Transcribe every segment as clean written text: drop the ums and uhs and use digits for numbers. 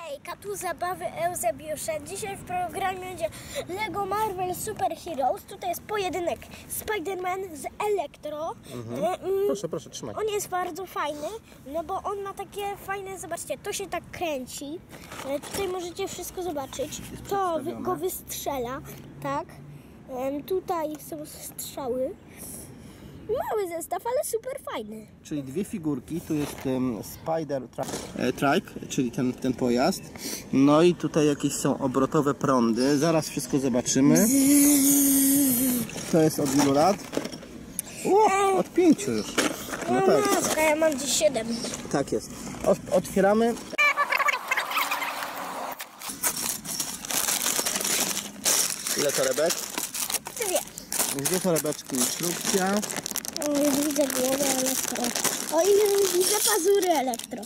Hejka, tu zabawy Eusebjusza. Dzisiaj w programie będzie Lego Marvel Super Heroes. Tutaj jest pojedynek Spider-Man z Elektro. Proszę, trzymaj. On jest bardzo fajny, no bo on ma takie fajne, zobaczcie, to się tak kręci. Tutaj możecie wszystko zobaczyć. To go wystrzela, tak. Tutaj są strzały. Mały zestaw, ale super fajny. Czyli dwie figurki, tu jest Spider Trike, czyli ten pojazd. No i tutaj jakieś są obrotowe prądy. Zaraz wszystko zobaczymy. To jest od ilu lat? Od 5 już. No tak. Ja mam gdzieś 7. Tak jest. Otwieramy. Ile torebek? Dwie torebeczki, instrukcja. O, już widzę głowę Elektro. O, i już widzę pazury Elektro.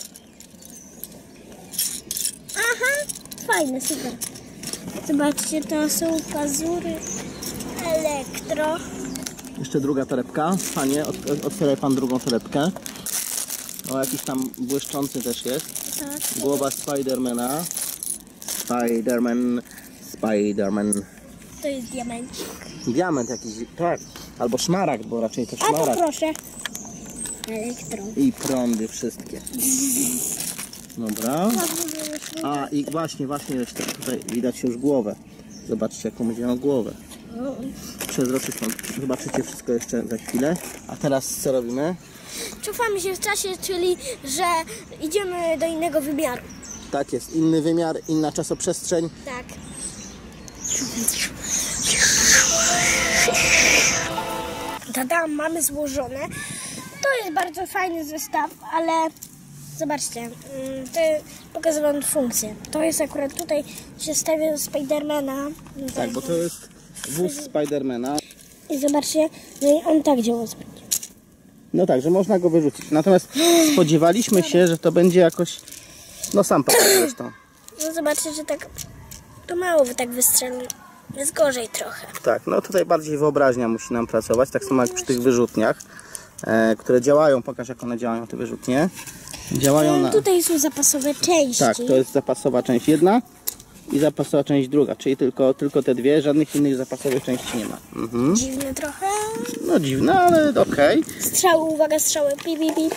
Aha, fajne, super. Zobaczcie, to są pazury Elektro. Jeszcze druga torebka. Panie, otwieraj pan drugą torebkę. O, jakiś tam błyszczący też jest. Tak. Głowa Spidermana. Spiderman. To jest diamencik. Diament jakiś, tak. Albo szmaragd, bo raczej to A to szmaragd. proszę. Elektro. I prądy wszystkie. Dobra. A i właśnie jeszcze tutaj widać już głowę. Zobaczcie, jaką będzie miał głowę. Przezroczystą. Zobaczycie wszystko jeszcze za chwilę. A teraz co robimy? Cofamy się w czasie, czyli że idziemy do innego wymiaru. Tak jest, inny wymiar, inna czasoprzestrzeń. Tak. Tada, mamy złożone. To jest bardzo fajny zestaw, ale zobaczcie, to pokażę wam funkcję. To jest akurat tutaj się stawia Spidermana. Tak, bo to jest wóz Spidermana. I zobaczcie, no i on tak działa. No tak, że można go wyrzucić. Natomiast spodziewaliśmy się, że to będzie jakoś... No sam patrz zresztą. No zobaczcie, że tak to mało tak wystrzeli. Jest gorzej trochę. Tak, no tutaj bardziej wyobraźnia musi nam pracować, tak samo jak przy tych wyrzutniach, które działają. Pokaż, jak one działają, te wyrzutnie. Działają na... Tutaj są zapasowe części. Tak, to jest zapasowa część jedna i zapasowa część druga, czyli tylko te dwie, żadnych innych zapasowych części nie ma. Dziwne trochę. No dziwne, ale okej. Strzały, uwaga, strzały, pi, pi, pi.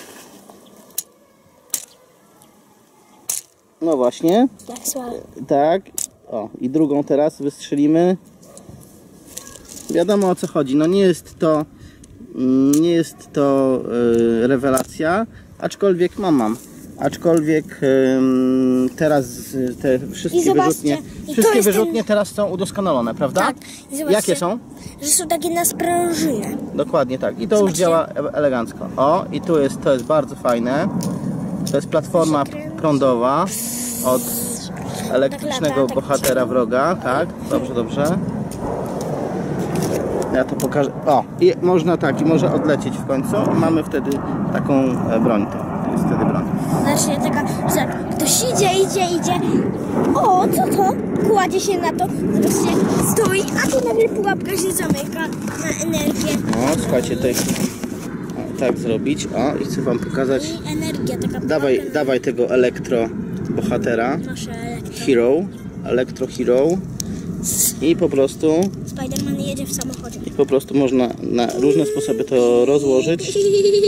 No właśnie, Tak, słabe. tak. O, i drugą teraz wystrzelimy. Wiadomo, o co chodzi. No nie jest to rewelacja, aczkolwiek aczkolwiek teraz te wszystkie wyrzutnie teraz są udoskonalone, prawda? Tak. I zobaczcie, jakie są? że są takie na sprężynę. Dokładnie tak. I to już działa elegancko. O, i to jest bardzo fajne. To jest platforma prądowa od elektrycznego bohatera wroga. Tak, dobrze. Ja to pokażę. O, i można tak, i może odlecieć w końcu. I mamy wtedy taką broń. To jest wtedy broń. Znaczy taka, że ktoś idzie. O, co to? Kładzie się na to. Zobaczcie, stoi, a tu nagle pułapka się zamyka na energię. O, słuchajcie, tutaj tak zrobić. O, i chcę wam pokazać. I energia taka. Dawaj tego elektro bohatera. Elektro Hero. I po prostu Spider-Man jedzie w samochodzie. I po prostu można na różne sposoby to rozłożyć.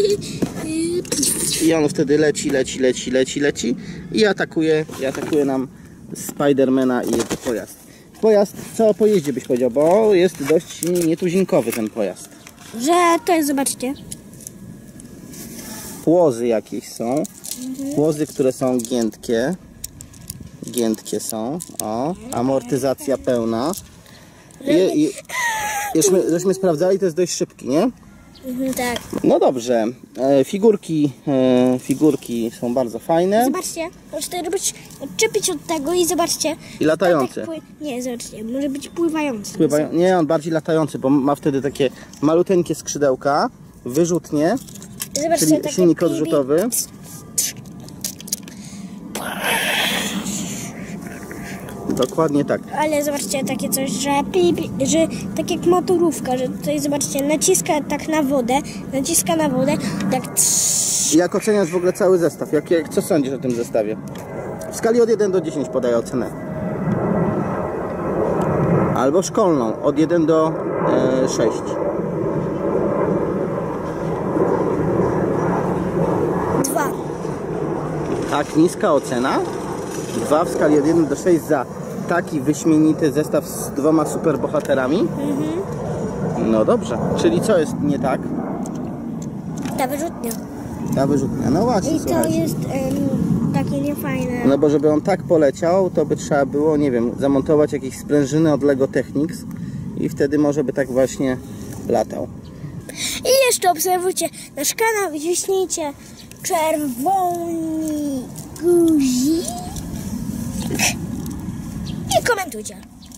I on wtedy leci i atakuje nam Spidermana i jego pojazd. Pojazd, co o pojeździe byś powiedział, bo jest dość nietuzinkowy ten pojazd. Że to jest, zobaczcie. Płozy jakieś są. Płozy, które są giętkie. Giętkie są. O, amortyzacja pełna. Żeśmy sprawdzali, to jest dość szybki, nie? Tak. No dobrze. Figurki są bardzo fajne. Zobaczcie, możecie odczepić od tego i zobaczcie. I latający. Nie, zobaczcie, może być pływający. Nie, on bardziej latający, bo ma wtedy takie maluteńkie skrzydełka, wyrzutnie, Zobaczcie, czyli silnik odrzutowy. Dokładnie tak. Ale zobaczcie, takie coś, że tak jak motorówka, że tutaj zobaczcie, naciska na wodę, tak. Jak oceniasz w ogóle cały zestaw? Co sądzisz o tym zestawie? W skali od 1 do 10 podaję ocenę. Albo szkolną, od 1 do 6. Dwa. Tak niska ocena? 2 w skali od 1 do 6 za taki wyśmienity zestaw z 2 superbohaterami? No dobrze, czyli co jest nie tak? Ta wyrzutnia. Ta wyrzutnia, no właśnie, I to słuchajcie. jest takie niefajne. No bo żeby on tak poleciał, to by trzeba było, nie wiem, zamontować jakieś sprężyny od Lego Technics i wtedy może by tak właśnie latał. I jeszcze obserwujcie nasz kanał i ciśnijcie czerwony guzik i komentujcie.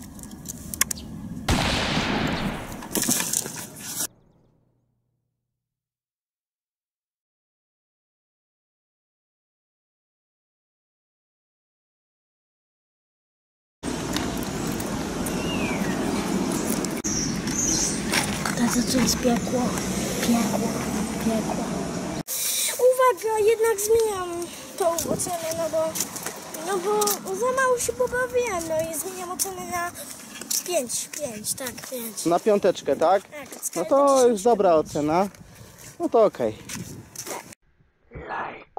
To co jest piekło? Piekło. Uwaga, jednak zmieniam tą ocenę, no bo za mało się pobawiłem, no i zmieniam ocenę na 5, tak, 5. Na 5, tak? Tak, No to już dobra ocena. No to okej. Like.